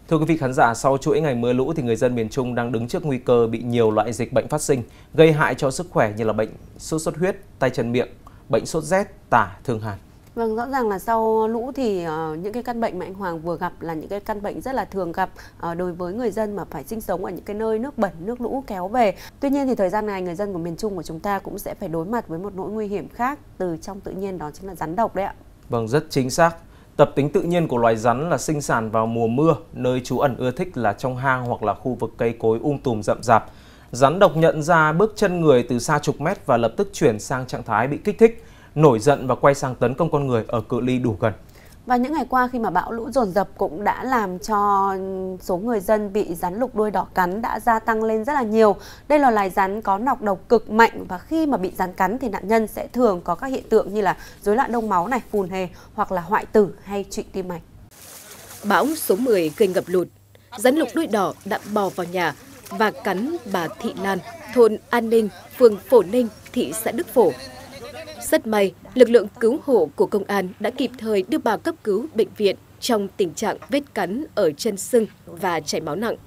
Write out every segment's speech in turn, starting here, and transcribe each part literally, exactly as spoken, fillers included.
Thưa quý vị khán giả, sau chuỗi ngày mưa lũ thì người dân miền Trung đang đứng trước nguy cơ bị nhiều loại dịch bệnh phát sinh, gây hại cho sức khỏe như là bệnh sốt xuất huyết, tay chân miệng, bệnh sốt rét, tả, thương hàn. Vâng, rõ ràng là sau lũ thì uh, những cái căn bệnh mà anh Hoàng vừa gặp là những cái căn bệnh rất là thường gặp uh, đối với người dân mà phải sinh sống ở những cái nơi nước bẩn, nước lũ kéo về. Tuy nhiên thì thời gian này người dân của miền Trung của chúng ta cũng sẽ phải đối mặt với một nỗi nguy hiểm khác từ trong tự nhiên, đó chính là rắn độc đấy ạ. Vâng, rất chính xác. Tập tính tự nhiên của loài rắn là sinh sản vào mùa mưa, nơi trú ẩn ưa thích là trong hang hoặc là khu vực cây cối um tùm rậm rạp. Rắn độc nhận ra bước chân người từ xa chục mét và lập tức chuyển sang trạng thái bị kích thích, nổi giận và quay sang tấn công con người ở cự ly đủ gần. Và những ngày qua khi mà bão lũ dồn dập cũng đã làm cho số người dân bị rắn lục đuôi đỏ cắn đã gia tăng lên rất là nhiều. Đây là loài rắn có nọc độc cực mạnh và khi mà bị rắn cắn thì nạn nhân sẽ thường có các hiện tượng như là rối loạn đông máu này, phù nề hoặc là hoại tử hay trụy tim mạch. Bão số mười gây ngập lụt, rắn lục đuôi đỏ đã bò vào nhà và cắn bà Thị Lan, thôn An Ninh, phường Phổ Ninh, thị xã Đức Phổ. Rất may, lực lượng cứu hộ của công an đã kịp thời đưa bà cấp cứu bệnh viện trong tình trạng vết cắn ở chân sưng và chảy máu nặng.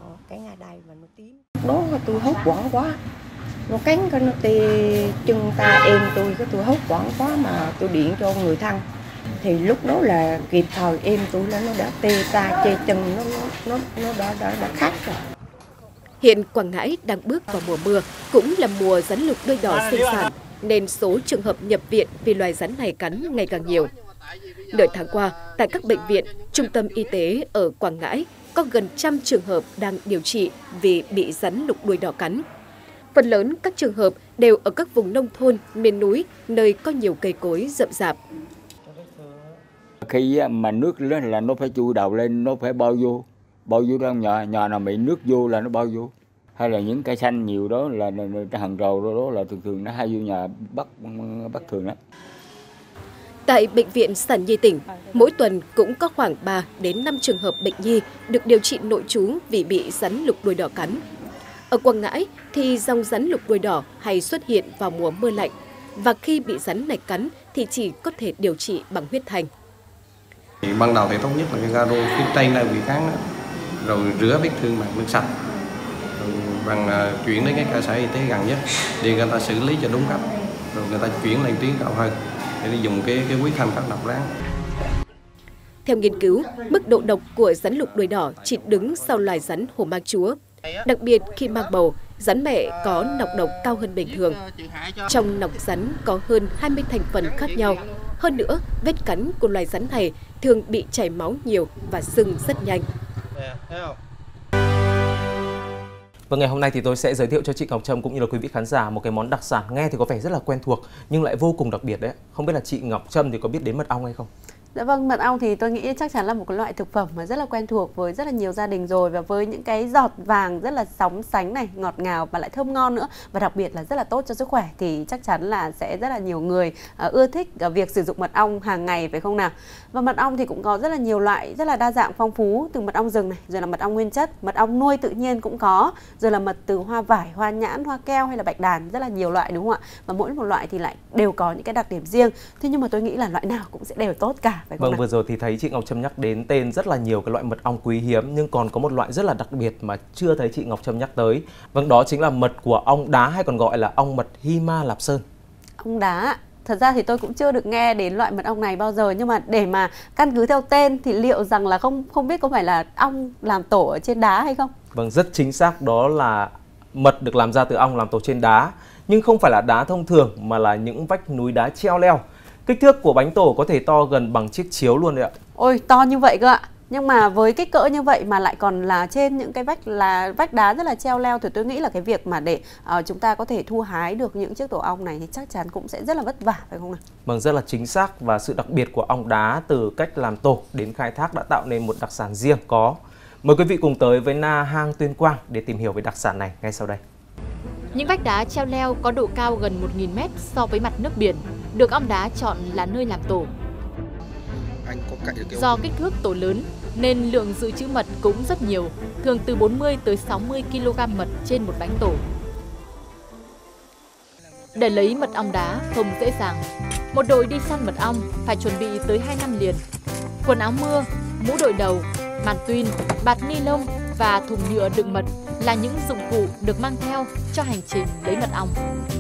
Đó tôi hốt hoảng quá, nó cắn cái nó tê chân ta em tôi, cái tôi hốt hoảng quá mà tôi điện cho người thân. Thì lúc đó là kịp thời em tôi là nó đã tê ta tê chân, nó nó nó đã đã đã khác rồi. Hiện Quảng Ngãi đang bước vào mùa mưa, cũng là mùa rắn lục đuôi đỏ sinh sản, nên số trường hợp nhập viện vì loài rắn này cắn ngày càng nhiều. Nửa tháng qua, tại các bệnh viện, trung tâm y tế ở Quảng Ngãi có gần trăm trường hợp đang điều trị vì bị rắn lục đuôi đỏ cắn. Phần lớn các trường hợp đều ở các vùng nông thôn, miền núi, nơi có nhiều cây cối rậm rạp. Khi mà nước lên là nó phải chui đầu lên, nó phải bao vô, bao vô trong nhà, nhà nào bị nước vô là nó bao vô. Hay là những cây xanh nhiều đó là cái hàng rào đó, đó là thường thường nó hay vô nhà bắt bắt thường đó. Tại Bệnh viện Sản Nhi tỉnh, mỗi tuần cũng có khoảng ba đến năm trường hợp bệnh nhi được điều trị nội trú vì bị rắn lục đuôi đỏ cắn. Ở Quảng Ngãi thì dòng rắn lục đuôi đỏ hay xuất hiện vào mùa mưa lạnh và khi bị rắn này cắn thì chỉ có thể điều trị bằng huyết thanh. Ban đầu thì tốt nhất là cái garo phía trên này bị cắn đó, rồi rửa vết thương bằng nước sạch. Bằng uh, chuyển đến cái cơ sở y tế gần nhất để người ta xử lý cho đúng cách, rồi người ta chuyển lên tuyến cao hơn để dùng cái cái huyết thanh phát độc rắn. Theo nghiên cứu, mức độ độc của rắn lục đuôi đỏ chỉ đứng sau loài rắn hổ mang chúa. Đặc biệt khi mang bầu, rắn mẹ có nọc độc cao hơn bình thường. Trong nọc rắn có hơn hai mươi thành phần khác nhau. Hơn nữa, vết cắn của loài rắn này thường bị chảy máu nhiều và sưng rất nhanh. Và ngày hôm nay thì tôi sẽ giới thiệu cho chị Ngọc Trâm cũng như là quý vị khán giả một cái món đặc sản nghe thì có vẻ rất là quen thuộc nhưng lại vô cùng đặc biệt đấy. Không biết là chị Ngọc Trâm thì có biết đến mật ong hay không? Dạ vâng, mật ong thì tôi nghĩ chắc chắn là một cái loại thực phẩm mà rất là quen thuộc với rất là nhiều gia đình rồi, và với những cái giọt vàng rất là sóng sánh này, ngọt ngào và lại thơm ngon nữa, và đặc biệt là rất là tốt cho sức khỏe thì chắc chắn là sẽ rất là nhiều người uh, ưa thích uh, việc sử dụng mật ong hàng ngày, phải không nào? Và mật ong thì cũng có rất là nhiều loại, rất là đa dạng phong phú, từ mật ong rừng này, rồi là mật ong nguyên chất, mật ong nuôi tự nhiên cũng có, rồi là mật từ hoa vải, hoa nhãn, hoa keo hay là bạch đàn, rất là nhiều loại đúng không ạ? Và mỗi một loại thì lại đều có những cái đặc điểm riêng. Thế nhưng mà tôi nghĩ là loại nào cũng sẽ đều tốt cả, phải không Vâng, nào? vừa rồi thì thấy chị Ngọc Trâm nhắc đến tên rất là nhiều cái loại mật ong quý hiếm, nhưng còn có một loại rất là đặc biệt mà chưa thấy chị Ngọc Trâm nhắc tới. Vâng, đó chính là mật của ong đá hay còn gọi là ong mật Hy Ma Lạp Sơn. Ong đá, thật ra thì tôi cũng chưa được nghe đến loại mật ong này bao giờ, nhưng mà để mà căn cứ theo tên thì liệu rằng là không không biết có phải là ong làm tổ ở trên đá hay không? Vâng, rất chính xác, đó là mật được làm ra từ ong làm tổ trên đá, nhưng không phải là đá thông thường mà là những vách núi đá treo leo. Kích thước của bánh tổ có thể to gần bằng chiếc chiếu luôn đấy ạ. Ôi, to như vậy cơ ạ. Nhưng mà với kích cỡ như vậy mà lại còn là trên những cái vách là vách đá rất là treo leo thì tôi nghĩ là cái việc mà để uh, chúng ta có thể thu hái được những chiếc tổ ong này thì chắc chắn cũng sẽ rất là vất vả, phải không nào? Vâng, rất là chính xác, và sự đặc biệt của ong đá từ cách làm tổ đến khai thác đã tạo nên một đặc sản riêng có. Mời quý vị cùng tới với Na Hang Tuyên Quang để tìm hiểu về đặc sản này ngay sau đây. Những vách đá treo leo có độ cao gần một nghìn mét so với mặt nước biển, được ong đá chọn là nơi làm tổ. Do kích thước tổ lớn nên lượng dự trữ mật cũng rất nhiều, thường từ bốn mươi tới sáu mươi ki lô gam mật trên một bánh tổ. Để lấy mật ong đá không dễ dàng. Một đội đi săn mật ong phải chuẩn bị tới hai năm liền. Quần áo mưa, mũ đội đầu, màn tuyên, bạt ni lông và thùng nhựa đựng mật là những dụng cụ được mang theo cho hành trình lấy mật ong.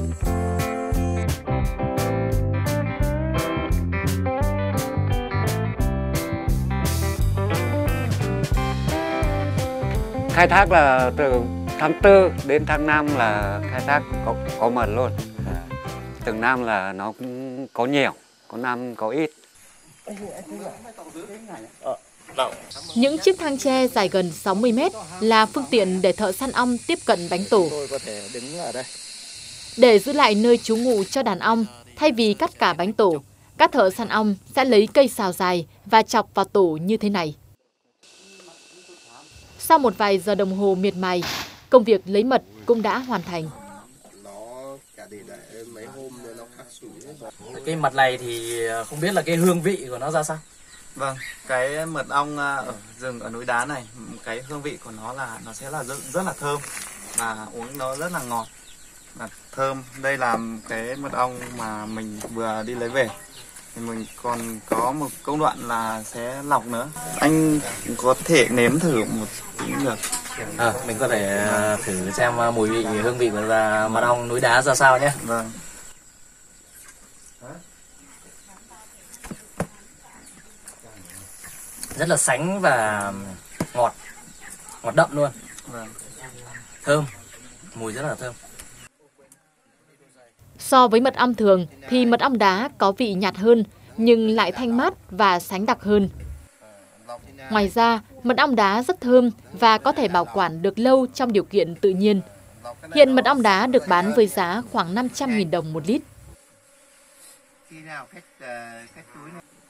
Khai thác là từ tháng tư đến tháng năm là khai thác có, có mật luôn. Từng năm là nó cũng có nhiều, có năm có ít. Những chiếc thang tre dài gần sáu mươi mét là phương tiện để thợ săn ong tiếp cận bánh tổ. Để giữ lại nơi trú ngụ cho đàn ong, thay vì cắt cả bánh tổ, các thợ săn ong sẽ lấy cây sào dài và chọc vào tổ như thế này. Sau một vài giờ đồng hồ miệt mài, công việc lấy mật cũng đã hoàn thành. Cái mật này thì không biết là cái hương vị của nó ra sao? Vâng, cái mật ong ở rừng ở núi đá này, cái hương vị của nó là nó sẽ là rất, rất là thơm và uống nó rất là ngọt và thơm. Đây là cái mật ong mà mình vừa đi lấy về. Thì mình còn có một công đoạn là sẽ lọc nữa. Anh có thể nếm thử một tí được. À, mình có thể thử xem mùi vị, hương vị của mật ong núi đá ra sao nhé. Vâng. Rất là sánh và ngọt, ngọt đậm luôn. Vâng. Thơm, mùi rất là thơm. So với mật ong thường thì mật ong đá có vị nhạt hơn nhưng lại thanh mát và sánh đặc hơn. Ngoài ra, mật ong đá rất thơm và có thể bảo quản được lâu trong điều kiện tự nhiên. Hiện mật ong đá được bán với giá khoảng năm trăm nghìn đồng một lít.